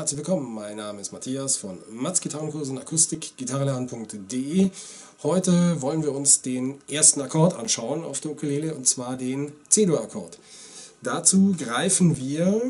herzlich willkommen. Mein Name ist Matthias von Mats Gitarrenkurse und Akustik, gitarrenlernen.de. Heute wollen wir uns den ersten Akkord anschauen auf der Ukulele, und zwar den C-Dur-Akkord. Dazu greifen wir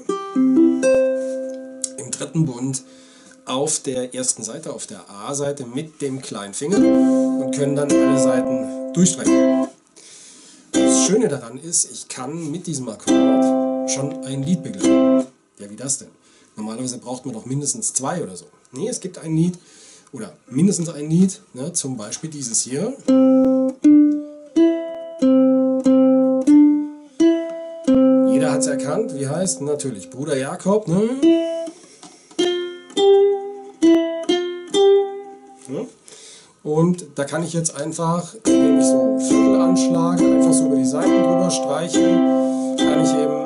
im dritten Bund auf der ersten Seite, auf der A-Seite mit dem kleinen Finger und können dann alle Seiten durchstrecken. Das Schöne daran ist, ich kann mit diesem Akkord schon ein Lied begleiten. Ja, wie das denn? Normalerweise braucht man doch mindestens zwei oder so. Nee, es gibt ein Lied, oder mindestens ein Lied, ne, zum Beispiel dieses hier. Jeder hat es erkannt, wie heißt? Natürlich Bruder Jakob. Ne? Ja. Und da kann ich jetzt einfach, indem ich so Viertel anschlage, einfach so über die Seiten drüber streiche, kann ich eben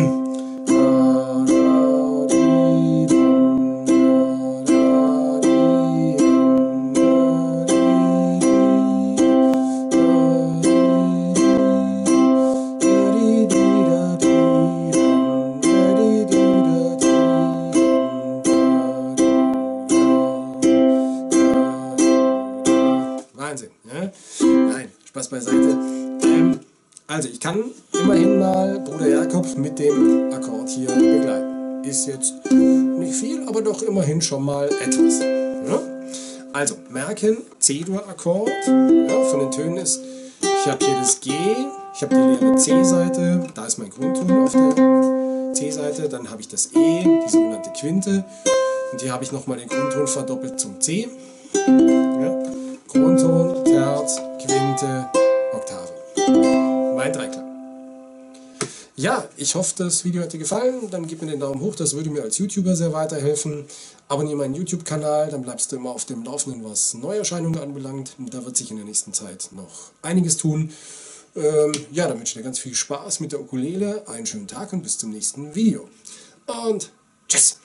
Wahnsinn, ja? Nein, Spaß beiseite. Also ich kann immerhin mal Bruder Jakob mit dem Akkord hier begleiten. Ist jetzt nicht viel, aber doch immerhin schon mal etwas. Ja? Also merken, C-Dur-Akkord, ja, von den Tönen ist, ich habe hier das G, ich habe die leere C-Seite, da ist mein Grundton auf der C-Seite, dann habe ich das E, die sogenannte Quinte, und hier habe ich nochmal den Grundton verdoppelt zum C. Ja? Grundton, Terz, Quinte, Oktave. Mein Dreiklang. Ja, ich hoffe, das Video hat dir gefallen. Dann gib mir den Daumen hoch, das würde mir als YouTuber sehr weiterhelfen. Abonniere meinen YouTube-Kanal, dann bleibst du immer auf dem Laufenden, was Neuerscheinungen anbelangt. Da wird sich in der nächsten Zeit noch einiges tun. Ja, dann wünsche ich dir ganz viel Spaß mit der Ukulele, einen schönen Tag und bis zum nächsten Video. Und tschüss!